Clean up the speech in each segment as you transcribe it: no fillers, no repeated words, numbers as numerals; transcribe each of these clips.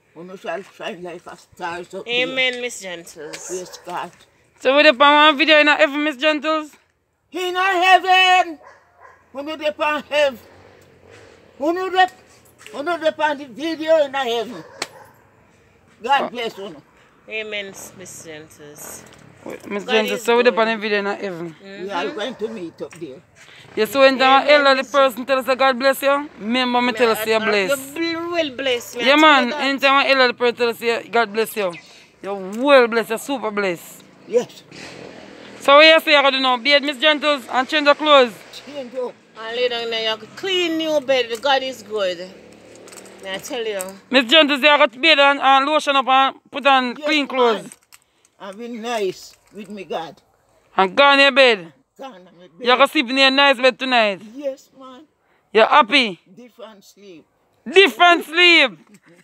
You shall shine like a star. Amen, Miss Gentles. Praise God. So we dip on one video in heaven, Miss Gentles? In heaven. You dip on heaven. You dip on the video in heaven. God bless you. Amen, Miss Gentles. Miss Gentles, so we dip on the video in heaven. We are going to meet up there. Yeah, so when the person tell us that God bless you, remember me tell us you're blessed. You will bless me. Yeah, man. Anytime the person tell us God bless you, you're well blessed, you're super blessed. Yes. So what you say you got to do now? Bathe, Miss Gentles, and change your clothes. Change up. And lay down there, you clean new bed. God is good. I tell you. Miss Gentles, you got to bathe and lotion up and put on clean clothes. Man. I've been nice with me God. And go on your bed. You're going to sleep in your nice bed tonight. Yes, man. You're happy? Different sleep. Different sleep.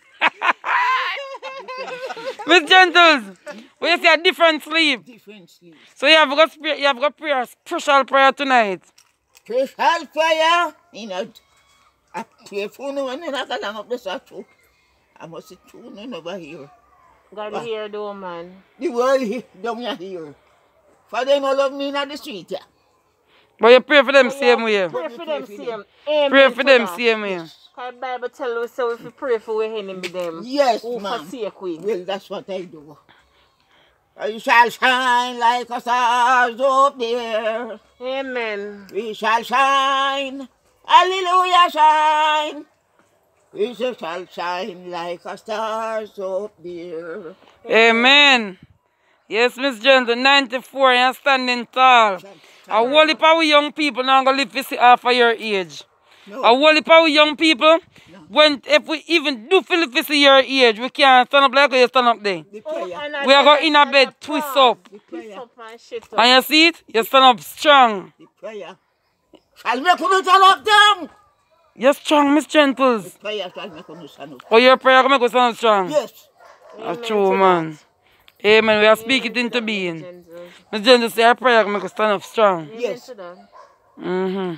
Miss Gentles, when you say a different sleep. Different sleep. So you have got prayer, special prayer tonight. Special prayer. You know, I pray for no one not along up the statue. I must tune in over here. God hear though, man. The world down here. For them all love me in the street, yeah. But you pray for them same way. Pray for them same. Amen. Pray for them same way. Because the Bible tells us so if we pray for we enemy them. Yes, who man. forsake we. Well, that's what I do. You shall shine like a star up there. Amen. We shall shine. Hallelujah, shine. We shall shine like a star up there. Amen. Yes, Miss Gentle, 94, you're standing tall. A whole heap of young people now going to live to see half of your age. No. A whole heap of young people, if we even do feel to see your age, we can't stand up like you stand up there. The prayer. We are going in a bed, twist up. The prayer. And shit up. And you see it? You stand up strong. The prayer. Shall make you stand up down. You're strong, Miss Gentles. The prayer shall make you stand up. Oh, your prayer will make us stand up strong? Yes. That's true, man. Amen. We are speaking it into being. Miss Gentles, say our prayer will make us stand up strong. Yes. Mm-hmm.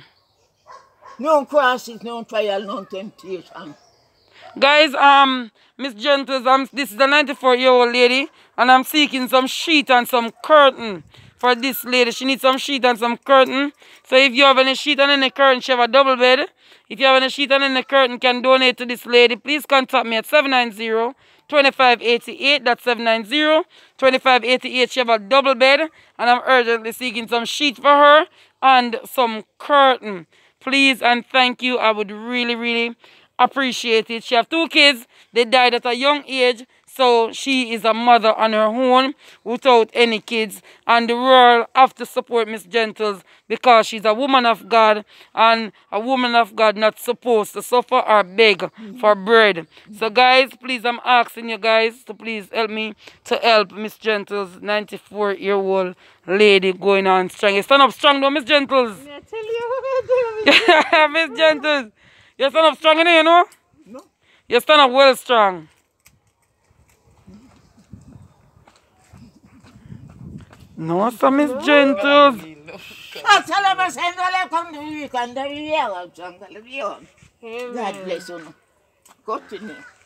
No crosses, no trial, no temptation. Guys, Miss Gentles, this is a 94-year-old lady, and I'm seeking some sheet and some curtain for this lady. She needs some sheet and some curtain. So if you have any sheet and any curtain, she have a double bed. If you have any sheet and any curtain, can donate to this lady. Please contact me at 790-2588. That's 790-2588. She have a double bed, and I'm urgently seeking some sheet for her and some curtain. Please and thank you. I would really, really appreciate it. She have 2 kids. They died at a young age. So she is a mother on her own without any kids. And the world have to support Miss Gentles because she's a woman of God. And a woman of God not supposed to suffer or beg for bread. So guys, please, I'm asking you guys to please help me to help Miss Gentles, 94-year-old lady going on strong. You stand up strong though, Miss Gentles. I tell you. Yeah, Miss Gentles. You stand up strong, you know? No. You stand up well strong. No, some Miss Gentles. God bless you. God bless you. Continue.